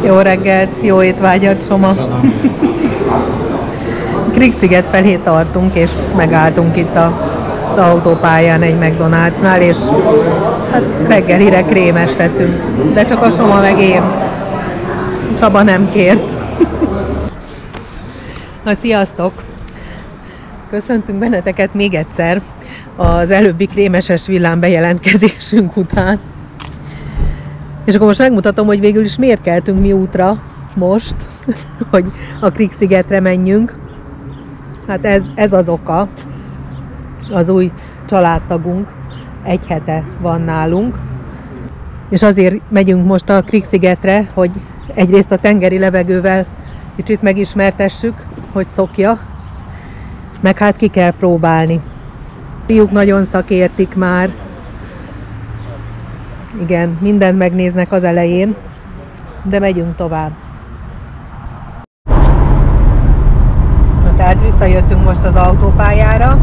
Jó reggelt, jó étvágyat, Soma! Krix-sziget felé tartunk, és megálltunk itt az autópályán egy McDonald'snál, és hát reggelire krémest teszünk, de csak a Soma meg én. Csaba nem kért. Sziasztok! Köszöntünk benneteket még egyszer az előbbi krémeses villám bejelentkezésünk után. És akkor most megmutatom, hogy végül is miért keltünk mi útra most, hogy a Krix-szigetre menjünk. Hát ez az oka. Az új családtagunk egy hete van nálunk. És azért megyünk most a Krix-szigetre, hogy egyrészt a tengeri levegővel kicsit megismertessük, hogy szokja, meg hát ki kell próbálni. Fiúk nagyon szakértik már. Igen, mindent megnéznek az elején, de megyünk tovább. Na, tehát visszajöttünk most az autópályára,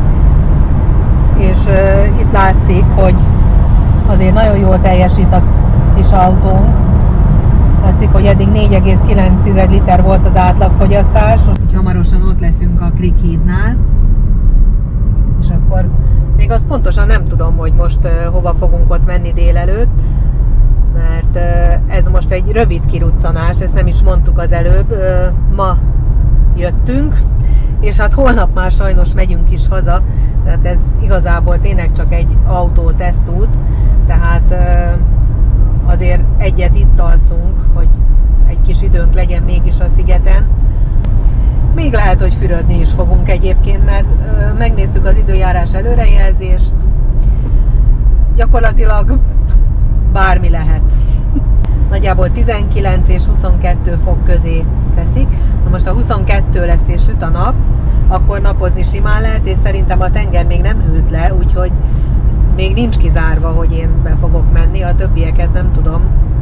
és itt látszik, hogy azért nagyon jól teljesít a kis autónk. Látszik, hogy eddig 4,9 liter volt az átlagfogyasztás, úgyhogy hamarosan ott leszünk a Krik hídnál. És akkor még azt pontosan nem tudom, hogy most hova fogunk ott menni délelőtt, mert ez most egy rövid kiruccanás, ezt nem is mondtuk az előbb, ma jöttünk, és hát holnap már sajnos megyünk is haza, tehát ez igazából tényleg csak egy autó-tesztút, tehát azért egyet itt alszunk, hogy egy kis időnk legyen mégis a szigeten. Még lehet, hogy fürödni is fogunk egyébként, mert megnéztük az időjárás előrejelzést, gyakorlatilag bármi lehet. Nagyjából 19 és 22 fok közé teszik. Na most a 22 lesz és süt a nap, akkor napozni simán lehet, és szerintem a tenger még nem hűlt le, úgyhogy még nincs kizárva, hogy én be fogok menni, a többieket nem tudom.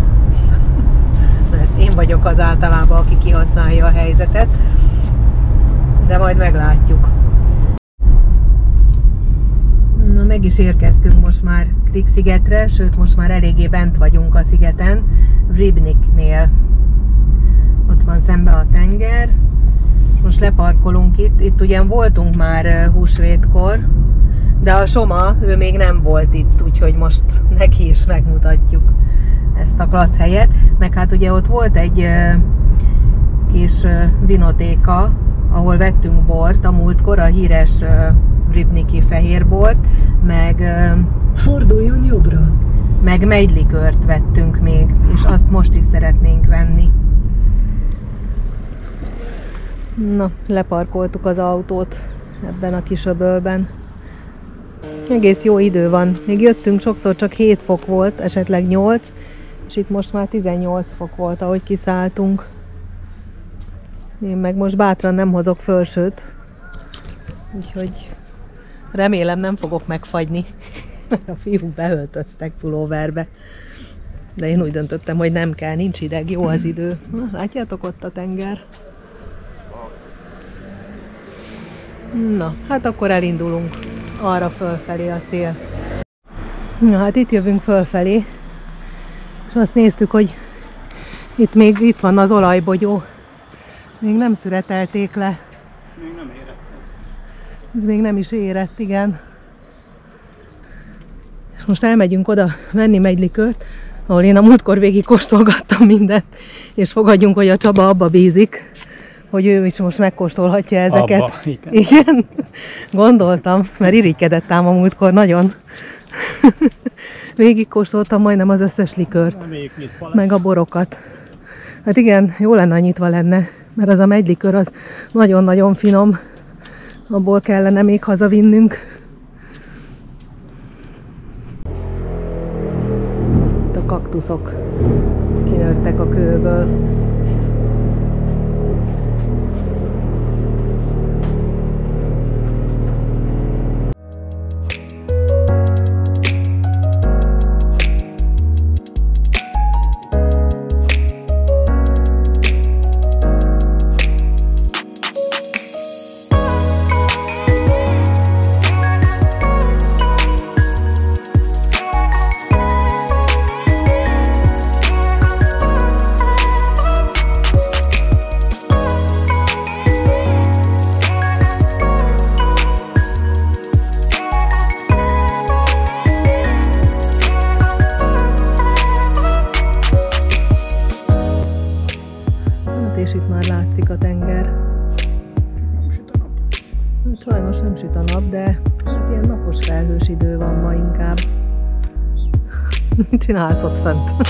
Mert én vagyok az általában, aki kihasználja a helyzetet. De majd meglátjuk. Na, meg is érkeztünk most már Krix-szigetre, sőt most már eléggé bent vagyunk a szigeten, Rybniknél. Ott van szembe a tenger. Most leparkolunk itt ugyan voltunk már húsvétkor, de a Soma, ő még nem volt itt, úgyhogy most neki is megmutatjuk ezt a klassz helyet. Meg hát ugye ott volt egy kis vinotéka, ahol vettünk bort a múltkor, a híres rybniki fehérbort, meg forduljon jobbra. Meg megylikört vettünk még, és azt most is szeretnénk venni. Na, leparkoltuk az autót ebben a kis öbölben. Egész jó idő van. Még jöttünk, sokszor csak 7 fok volt, esetleg 8, és itt most már 18 fok volt, ahogy kiszálltunk. Én meg most bátran nem hozok fölsőt, úgyhogy remélem nem fogok megfagyni, mert a fiúk beöltöztek pulóverbe. De én úgy döntöttem, hogy nem kell, nincs ideg, jó az idő. Na, látjátok ott a tenger? Na, hát akkor elindulunk arra fölfelé a cél. Na, hát itt jövünk fölfelé, és azt néztük, hogy itt van az olajbogyó. Még nem szüretelték le. Még nem érett. Ez még nem is érett, igen. És most elmegyünk oda venni megylikört, ahol én a múltkor végig kóstolgattam mindent, és fogadjunk, hogy a Csaba abba bízik, hogy ő is most megkóstolhatja ezeket. Abba, igen. Igen, gondoltam, mert irigykedett ám a múltkor nagyon. Végig kóstoltam majdnem az összes likört, meg a borokat. Hát igen, jó lenne, nyitva lenne, mert az a megylikör az nagyon-nagyon finom. Abból kellene még hazavinnünk. Itt a kaktuszok kinőttek a kőből. most nem süt a nap, de hát ilyen napos felhős idő van ma inkább. Mit csinálsz ott fent?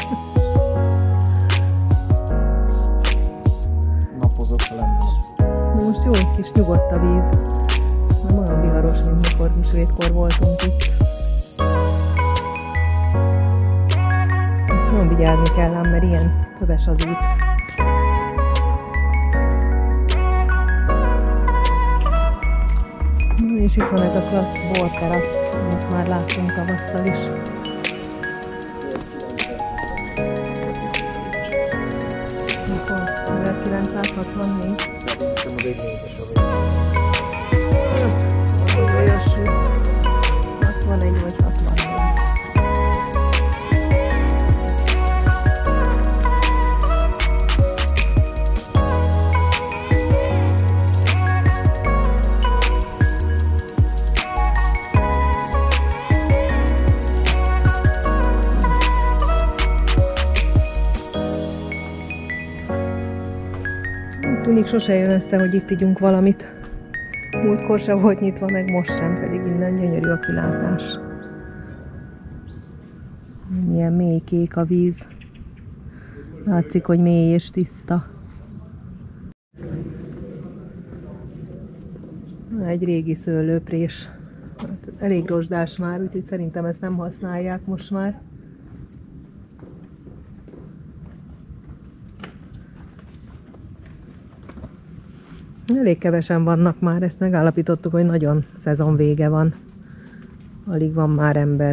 Napozok a lendben. Most jó kis nyugodt a víz. Nem olyan viharos, mint mikor húsvétkor voltunk itt. Nagyon vigyázni kell ám, mert ilyen köves az út. És itt van ez a klassz borterasz, amit már láttunk tavasszal is. Mikor? 1964? Szerintem az egy négyes a Hát, olyasmi. 61 vagy 64. Tűnik sose jön össze, hogy itt igyunk valamit. Múltkor se volt nyitva, meg most sem, pedig innen gyönyörű a kilátás. Milyen mély kék a víz. Látszik, hogy mély és tiszta. Egy régi szőlőprés. Elég rozsdás már, úgyhogy szerintem ezt nem használják most már. Elég kevesen vannak már, ezt megállapítottuk, hogy nagyon szezon vége van. Alig van már ember.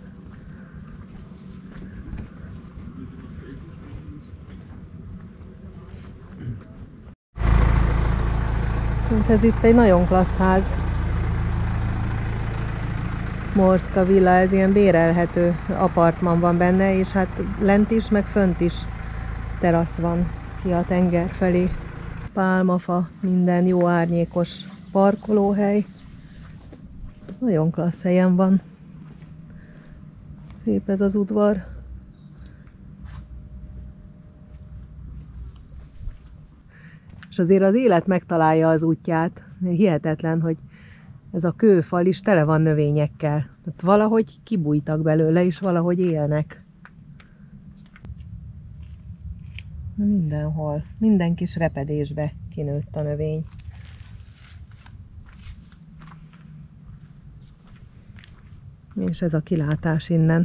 Ez itt egy nagyon klassz ház. Morszka villa, ez ilyen bérelhető apartman van benne, és hát lent is, meg fönt is terasz van ki a tenger felé. Pálmafa, minden jó árnyékos parkolóhely. Ez nagyon klassz helyen van. Szép ez az udvar. És azért az élet megtalálja az útját. Hihetetlen, hogy ez a kőfal is tele van növényekkel. Tehát valahogy kibújtak belőle, és valahogy élnek. Mindenhol, minden kis repedésbe kinőtt a növény. És ez a kilátás innen.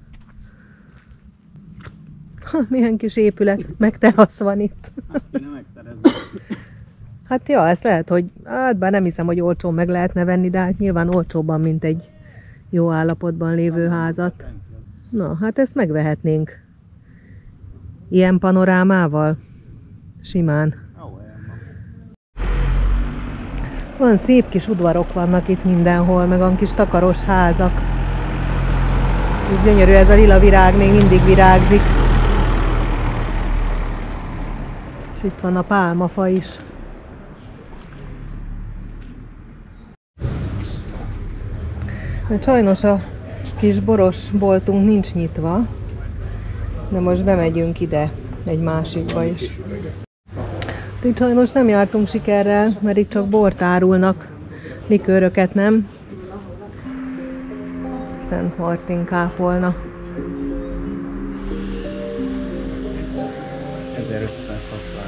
Ha, milyen kis épület, meg terasz van itt. Azt kéne megszerezni. Hát ja, ezt lehet, hogy hát bár nem hiszem, hogy olcsón meg lehetne venni, de hát nyilván olcsóbban, mint egy jó állapotban lévő házat. Na, hát ezt megvehetnénk. Ilyen panorámával? Simán. Olyan szép kis udvarok vannak itt mindenhol, meg olyan kis takaros házak. Úgy gyönyörű ez a lila virág, még mindig virágzik. És itt van a pálmafa is. Sajnos a kis boros boltunk nincs nyitva. De most bemegyünk ide, egy másikba is. Itt sajnos nem jártunk sikerrel, mert itt csak bort árulnak, likőröket nem. Szent Martin kápolna. 1560.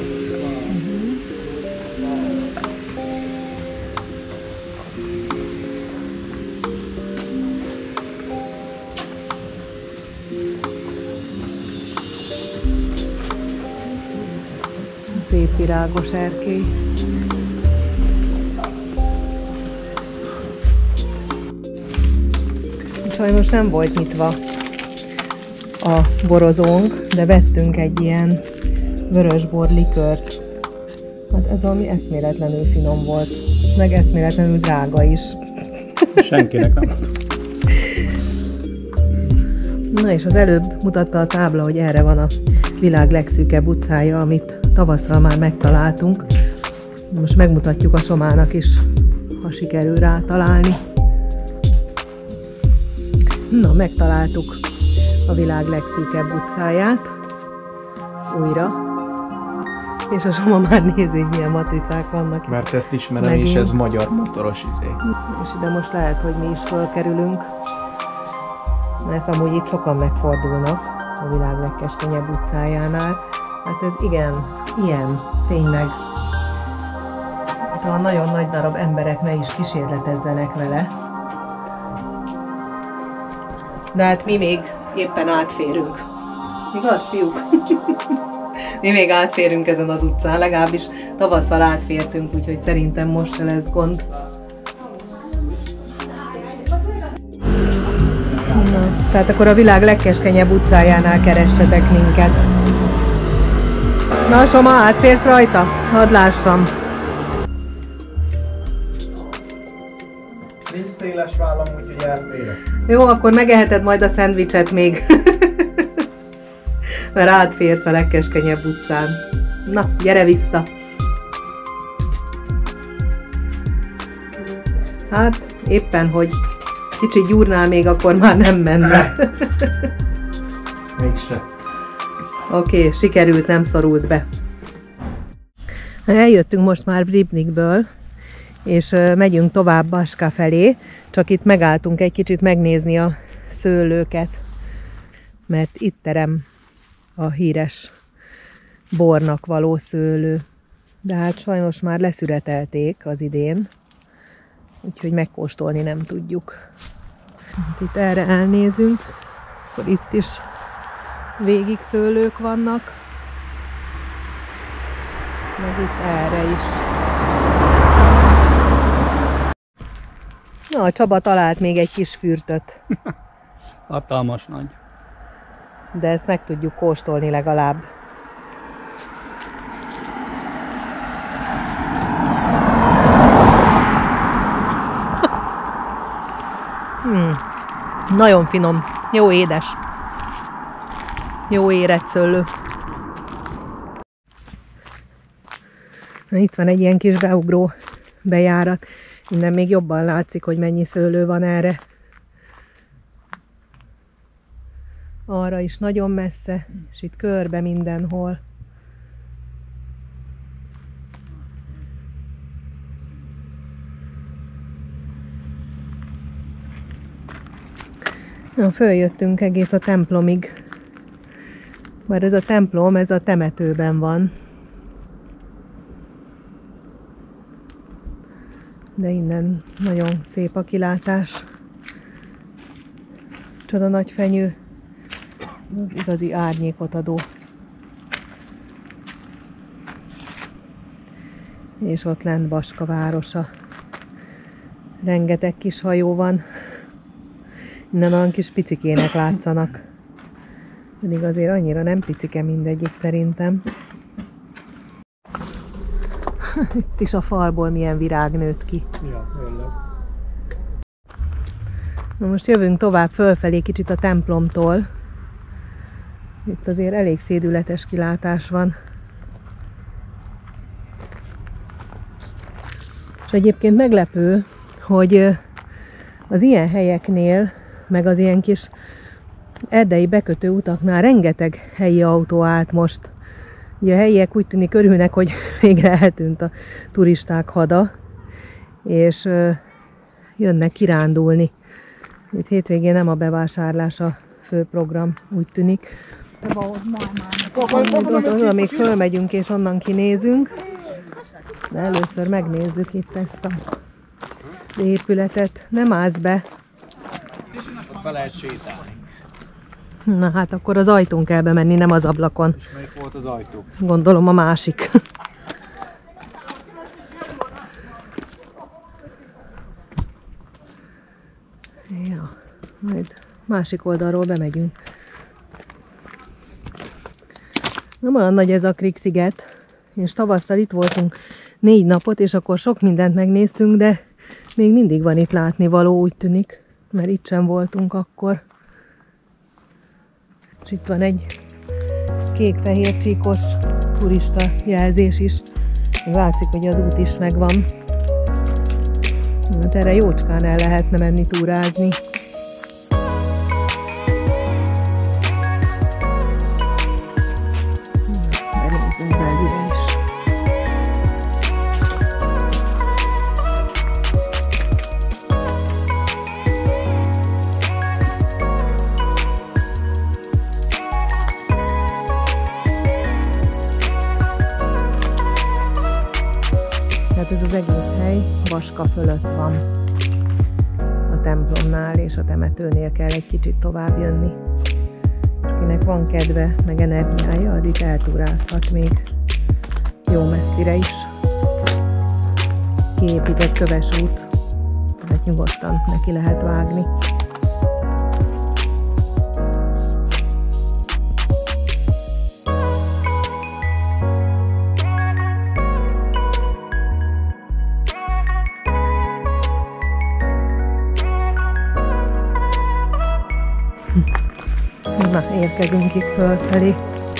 Szép virágos erkély. Sajnos nem volt nyitva a borozónk, de vettünk egy ilyen vörösbor likört. Hát ez valami eszméletlenül finom volt, meg eszméletlenül drága is. Senkinek nem. Na és az előbb mutatta a tábla, hogy erre van a világ legszűkebb utcája, amit tavasszal már megtaláltunk. Most megmutatjuk a Somának is, ha sikerül rá találni. Na, megtaláltuk a világ legszűkebb utcáját. Újra. És a Soma már nézi, milyen matricák vannak. Mert ezt ismerem, megint. és ez magyar motoros izé. És ide most lehet, hogy mi is fölkerülünk. Mert amúgy itt sokan megfordulnak a világ legkeskenyebb utcájánál. Hát ez igen, ilyen, tényleg. Hát a nagyon nagy darab emberek ne is kísérletezzenek vele. De hát mi még éppen átférünk. Igaz, fiúk? Mi még átférünk ezen az utcán, legalábbis tavasszal átfértünk, úgyhogy szerintem most se lesz gond. Na, tehát akkor a világ legkeskenyebb utcájánál keressetek minket. Na, Soma, átférsz rajta? Hadd lássam. Nincs széles vállam, úgyhogy elférek. Jó, akkor megeheted majd a szendvicset még. Mert átférsz a legkeskenyebb utcán. Na, gyere vissza! Hát, éppen, hogy kicsit gyúrnál még, akkor már nem menne. Mégse. Oké, sikerült, nem szorult be. Eljöttünk most már Ribnikből, és megyünk tovább Baska felé, csak itt megálltunk egy kicsit megnézni a szőlőket, mert itt terem a híres bornak való szőlő. De hát sajnos már leszüretelték az idén, úgyhogy megkóstolni nem tudjuk. Hát itt erre elnézünk, akkor itt is végig szőlők vannak, meg itt erre is. Na, a Csaba talált még egy kis fürtöt. Hatalmas nagy. De ezt meg tudjuk kóstolni legalább. Nagyon finom, jó édes. Jó érett szőlő. Na, itt van egy ilyen kis beugró bejárat. Innen még jobban látszik, hogy mennyi szőlő van erre. Arra is nagyon messze, és itt körbe mindenhol. Na, följöttünk egész a templomig. Mert ez a templom, ez a temetőben van. De innen nagyon szép a kilátás. Csoda nagy fenyő. Igazi árnyékot adó. És ott lent Baska városa. Rengeteg kis hajó van. Innen olyan kis picikének látszanak. Pedig azért annyira nem picike mindegyik szerintem. Itt is a falból milyen virág nőtt ki. Ja, tényleg. Na most jövünk tovább fölfelé kicsit a templomtól. Itt azért elég szédületes kilátás van. És egyébként meglepő, hogy az ilyen helyeknél, meg az ilyen kis erdei bekötő utaknál rengeteg helyi autó állt most. Ugye a helyiek úgy tűnik örülnek, hogy végre eltűnt a turisták hada, és jönnek kirándulni. Itt hétvégén nem a bevásárlás a fő program, úgy tűnik. Oda még fölmegyünk és onnan kinézünk, de először megnézzük itt ezt a épületet. Nem állsz be. Ott be lehet sétálni. Na hát akkor az ajtón kell bemenni, nem az ablakon. És melyik volt az ajtó? Gondolom a másik. Ja, majd másik oldalról bemegyünk. Nem olyan nagy ez a Krik-sziget, és tavasszal itt voltunk 4 napot, és akkor sok mindent megnéztünk, de még mindig van itt látnivaló, úgy tűnik, mert itt sem voltunk akkor. És itt van egy kék-fehér csíkos turista jelzés is. Látszik, hogy az út is megvan. Hát erre jócskán el lehetne menni túrázni. Benézzünk belőle is. Ez az egész hely Baska fölött van. A templomnál és a temetőnél kell egy kicsit tovább jönni. És akinek van kedve, meg energiája, az itt eltúrázhat még jó messzire is. Kiépített köves út, tehát nyugodtan neki lehet vágni. Na, érkezünk itt fölfelé.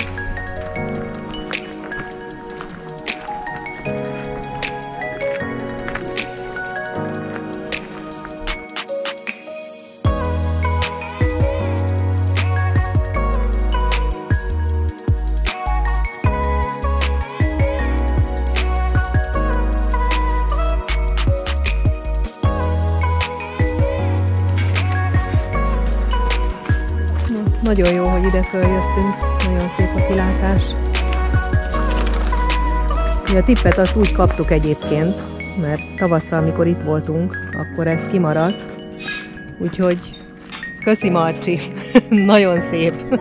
Nagyon jó, hogy ide följöttünk, nagyon szép a kilátás. A tippet azt úgy kaptuk egyébként, mert tavasszal, amikor itt voltunk, akkor ez kimaradt. Úgyhogy köszi Marcsi, nagyon szép.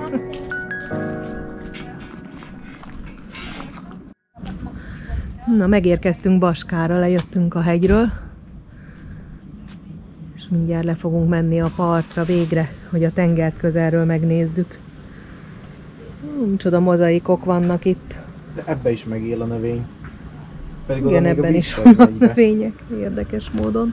Na, megérkeztünk Baskára, lejöttünk a hegyről. És mindjárt le fogunk menni a partra végre, hogy a tengert közelről megnézzük. Micsoda mozaikok vannak itt. De ebbe is megél a növény. Pedig igen, ebben is vannak növények, érdekes módon.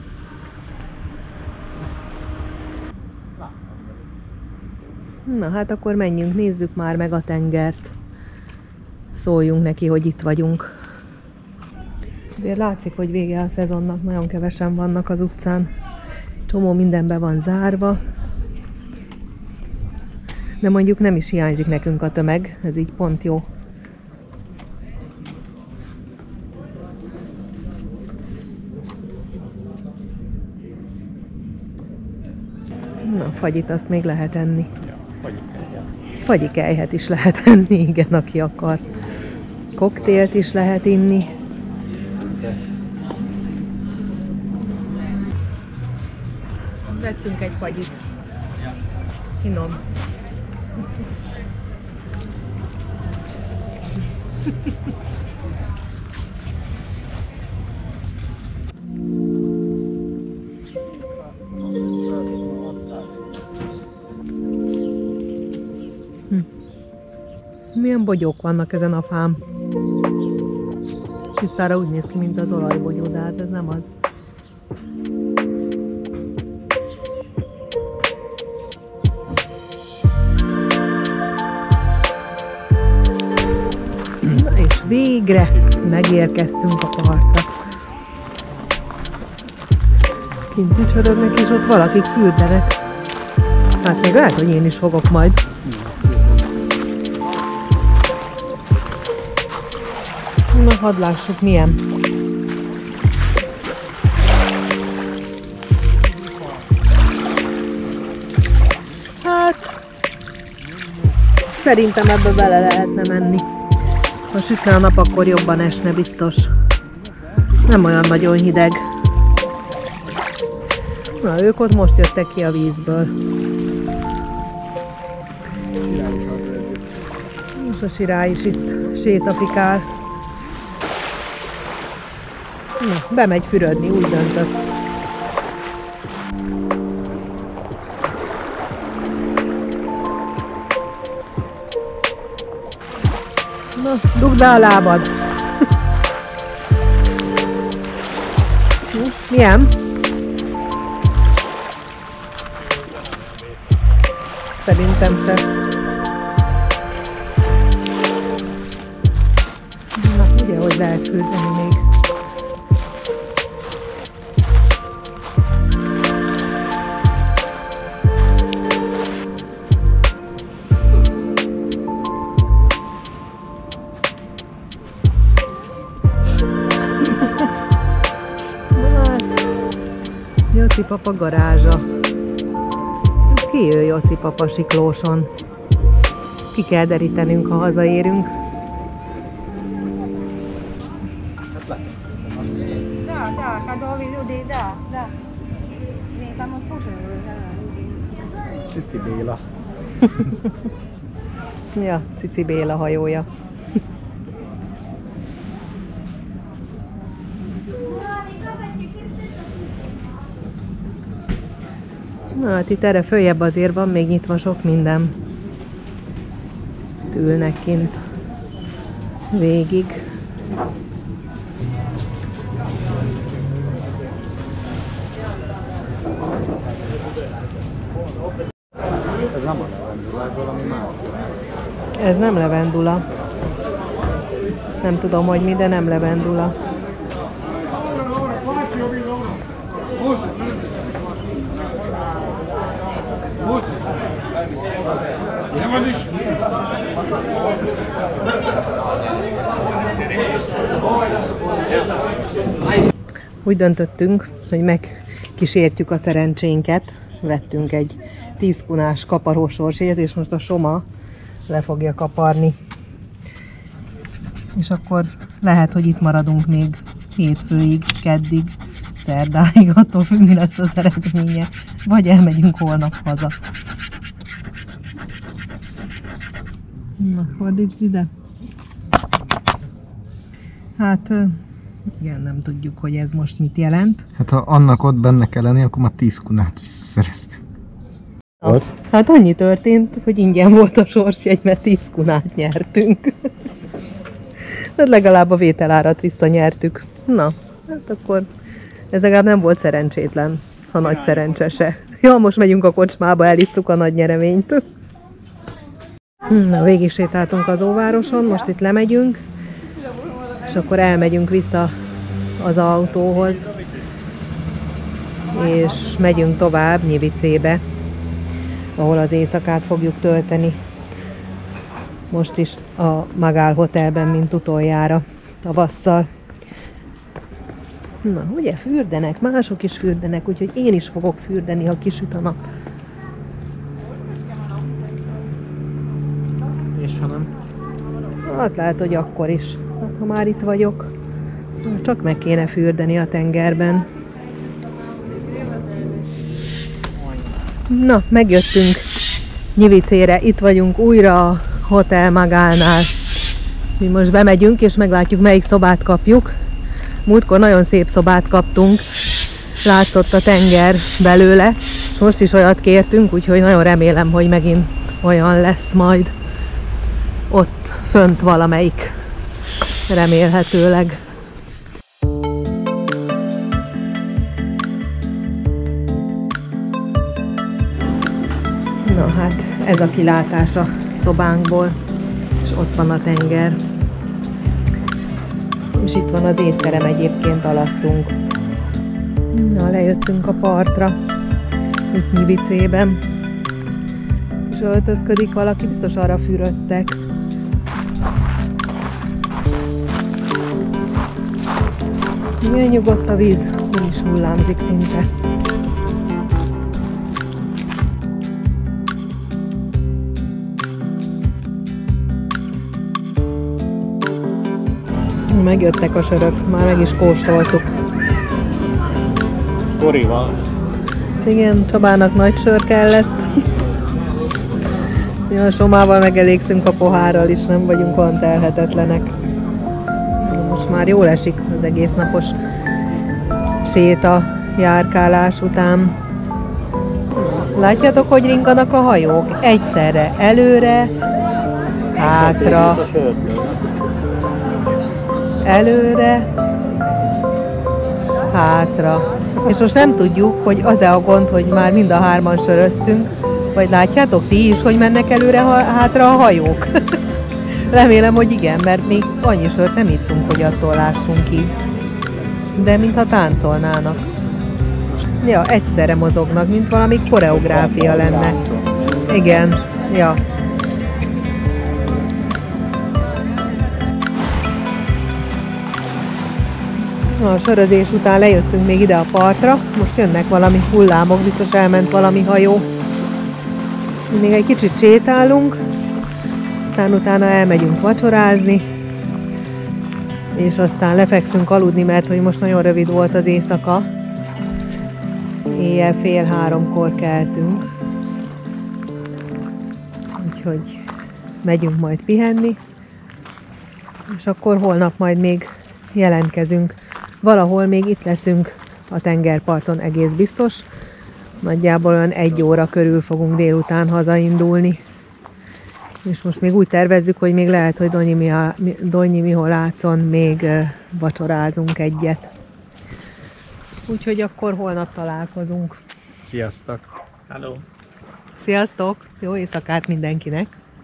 Na hát akkor menjünk, nézzük már meg a tengert. Szóljunk neki, hogy itt vagyunk. Azért látszik, hogy vége a szezonnak, nagyon kevesen vannak az utcán. Csomó mindenbe van zárva. De mondjuk nem is hiányzik nekünk a tömeg, ez így pont jó. Na, fagyit azt még lehet enni. Fagyikelyhet is lehet enni, igen, aki akar. Koktélt is lehet inni. Vettünk egy fagyit. Finom. Milyen bogyók vannak ezen a fám. Tisztára úgy néz ki, mint az olajbogyó, de hát ez nem az. Na és végre megérkeztünk a partra. Kint tücsörögnek, és ott valakik fürdenek. Hát még lehet, hogy én is fogok majd. Na, hadd lássuk milyen. Hát, szerintem ebbe bele lehetne menni. Ha sütne a nap, akkor jobban esne biztos. Nem olyan nagyon hideg. Na, ők ott most jöttek ki a vízből. És a sirály is itt sétafikál. Na, bemegy fürödni, úgy döntött. Na, dugd be a lábad! Milyen? Szerintem se. Na, ugye, hogy lehet fürdeni még. Joci papa garázsa. Ki ő Joci papa siklóson? Ki kell derítenünk, ha hazaérünk. Cici Béla. Ja, Cici Béla hajója. Na hát itt erre följebb azért van még nyitva sok minden. Ülnek kint végig. Ez nem a levendula, ez valami más. Ez nem levendula. Nem tudom, hogy mi, de nem levendula. Úgy döntöttünk, hogy megkísértjük a szerencsénket. Vettünk egy 10 kunás kaparósorsét, és most a Soma le fogja kaparni. És akkor lehet, hogy itt maradunk még hétfőig, keddig, szerdáig, attól függ, mi lesz az eredménye. Vagy elmegyünk holnap haza. Na, fordítsd ide. Hát, igen, nem tudjuk, hogy ez most mit jelent. Hát ha annak ott benne kell lenni, akkor már 10 kunát visszaszereztünk. Volt? Hát annyi történt, hogy ingyen volt a sorsjegy, mert 10 kunát nyertünk. Tehát legalább a vételárat visszanyertük. Na, hát akkor ez legalább nem volt szerencsétlen, ha nagy szerencse se. Ja, most megyünk a kocsmába, elisszuk a nagy nyereményt. Na, végig sétáltunk az Óvároson, most itt lemegyünk, és akkor elmegyünk vissza az autóhoz, és megyünk tovább Nyivicébe, ahol az éjszakát fogjuk tölteni. Most is a Magál Hotelben, mint utoljára, tavasszal. Na, ugye fürdenek, mások is fürdenek, úgyhogy én is fogok fürdeni, ha kisüt a nap. És ha nem? Hát lehet, hogy akkor is. Hát, ha már itt vagyok, csak meg kéne fürdeni a tengerben. Na, megjöttünk Nyivicére, itt vagyunk újra a Hotel Magálnál. Mi most bemegyünk, és meglátjuk, melyik szobát kapjuk. Múltkor nagyon szép szobát kaptunk, látszott a tenger belőle. Most is olyat kértünk, úgyhogy nagyon remélem, hogy megint olyan lesz majd ott fönt valamelyik, remélhetőleg. Na hát, ez a kilátás a szobánkból, és ott van a tenger. És itt van az étterem egyébként alattunk. Na, lejöttünk a partra, itt Nyivicében. És öltözködik valaki, biztos arra fürödtek. Milyen nyugodt a víz, nem is hullámzik szinte. Megjöttek a sörök, már meg is kóstoltuk. Korival. Igen, Csabának nagy sör kellett. Ja, a Somával megelégszünk a pohárral is, nem vagyunk olyan telhetetlenek. Most már jól esik az egész napos séta, járkálás után. Látjátok, hogy ringanak a hajók? Egyszerre előre, hátra, előre, hátra. És most nem tudjuk, hogy az-e a gond, hogy már mind a hárman söröztünk, vagy látjátok ti is, hogy mennek előre, hátra a hajók? Remélem, hogy igen, mert még annyi sört nem ittunk, hogy attól lássunk így. De mintha táncolnának. Ja, egyszerre mozognak, mint valami koreográfia lenne. Igen, ja. A sörözés után lejöttünk még ide a partra, most jönnek valami hullámok, biztos elment valami hajó. Még egy kicsit sétálunk, aztán utána elmegyünk vacsorázni, és aztán lefekszünk aludni, mert hogy most nagyon rövid volt az éjszaka. Éjjel 2:30-kor keltünk. Úgyhogy megyünk majd pihenni, és akkor holnap majd még jelentkezünk. Valahol még itt leszünk a tengerparton, egész biztos. Nagyjából olyan 1 óra körül fogunk délután hazaindulni. És most még úgy tervezzük, hogy még lehet, hogy Donyi Miholácon még vacsorázunk egyet. Úgyhogy akkor holnap találkozunk. Sziasztok! Hello! Sziasztok! Jó éjszakát mindenkinek!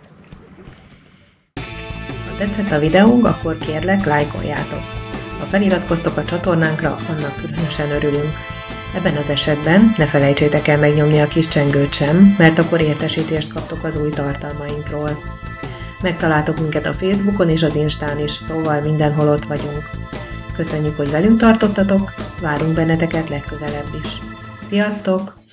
Ha tetszett a videónk, akkor kérlek, lájkoljátok. Ha feliratkoztok a csatornánkra, annak különösen örülünk. Ebben az esetben ne felejtsétek el megnyomni a kis csengőt sem, mert akkor értesítést kaptok az új tartalmainkról. Megtaláltok minket a Facebookon és az Instán is, szóval mindenhol ott vagyunk. Köszönjük, hogy velünk tartottatok, várunk benneteket legközelebb is. Sziasztok!